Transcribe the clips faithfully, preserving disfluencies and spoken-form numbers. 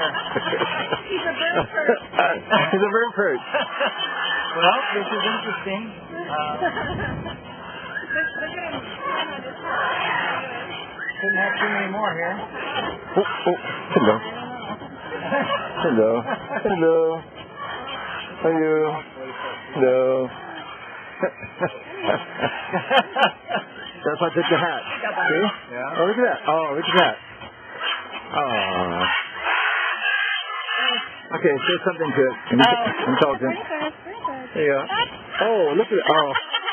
He's a bird perch. He's a bird perch. Well, this is interesting. Uh, Look, look at him. couldn't have too many more here. Oh, oh, hello. Hello. Hello. Hello. Hello. That's why I took the hat. See? Yeah. Oh, look at that. Oh, look at that. Oh. Okay, say something to it. Oh. Intelligent. There you go. Oh, look at it. Oh.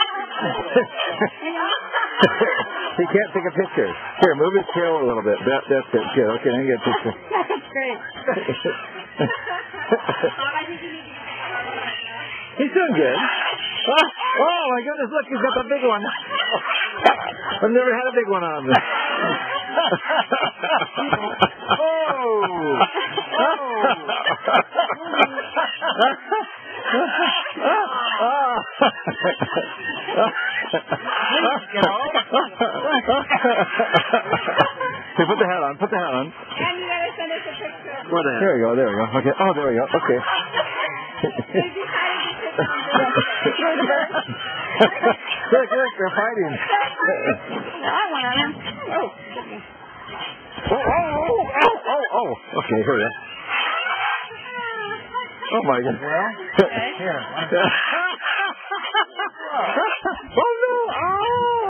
He can't take a picture. Here, move his tail a little bit. That, that's it. Good. Okay, then get a picture. That's great. He's doing good. Oh, oh my goodness, look, he's got the big one. I've never had a big one on. Oh! Hey, put the hat on, put the hat on. And you gotta send us a picture. Where the hat? There we go, there we go. Okay, oh, there we go, okay. Look, look, they're fighting. I want on him. Oh. Oh, oh, oh, oh, oh. Okay, here we go. Oh my God. Well, Okay. here.